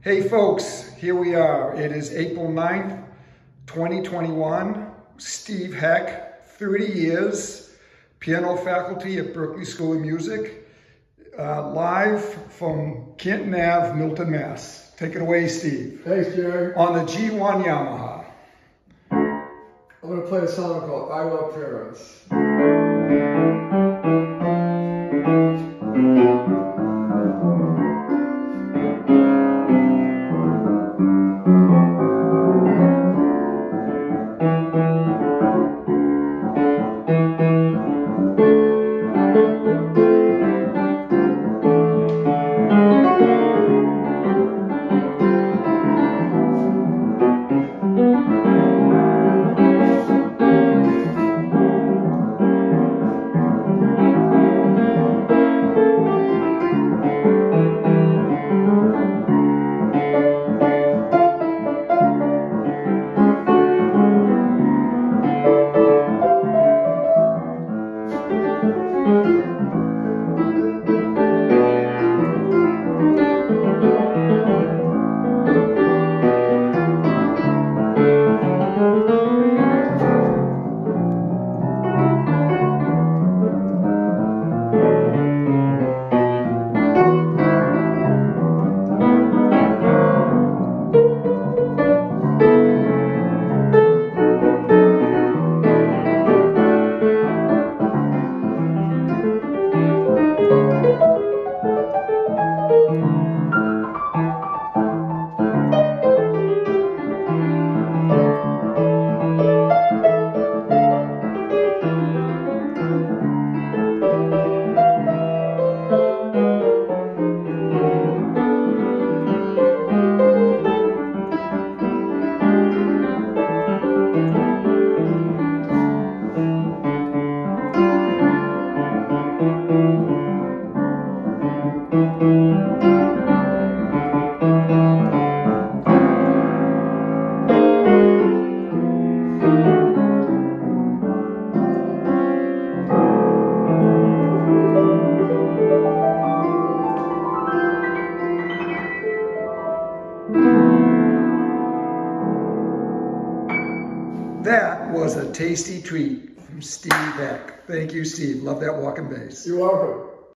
Hey folks, here we are. It is April 9th, 2021. Steve Heck, 30 years, piano faculty at Berklee School of Music, live from Canton Ave, Milton, Mass. Take it away, Steve. Thanks, Jerry. On the G1 Yamaha. I'm going to play a song called I Love Parents. That was a tasty treat from Steve Heck. Thank you, Steve. Love that walking bass. You're welcome.